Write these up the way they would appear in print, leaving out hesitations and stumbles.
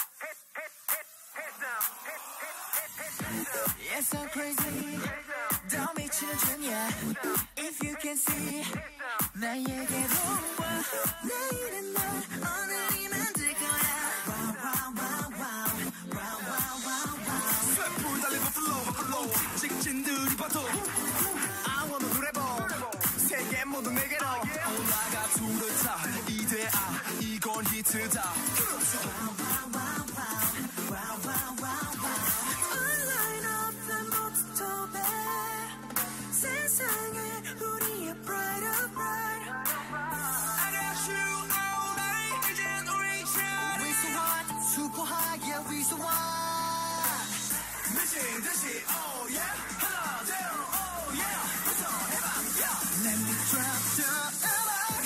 It's so crazy 더 미치는 중이야 If you can see 나에게로 와 내일은 널 오늘이 만들 거야 Wow wow wow wow wow wow wow wow 쇠불 달리고 flow 직진들이 봐도 I wanna do that 세계 모두 내게로 올라가 둘을 타 이대아 이건 히트다 Wow wow wow wow wow wow wow All line up 난 모두 도배 세상에 우리의 brighter bright I got you all night 이젠 우리 차례 We so hot super high yeah we so hot 미친 듯이 oh yeah 하나 둘 oh yeah 부터 해봐 yeah Let me drop the 음악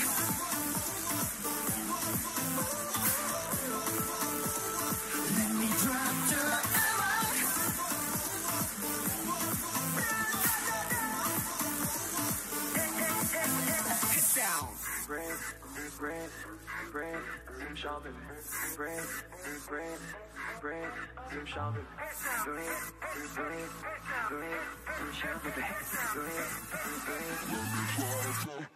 Let me drop the 음악 Hit sound Bring some shopping. Bring some shopping. Bring some shopping.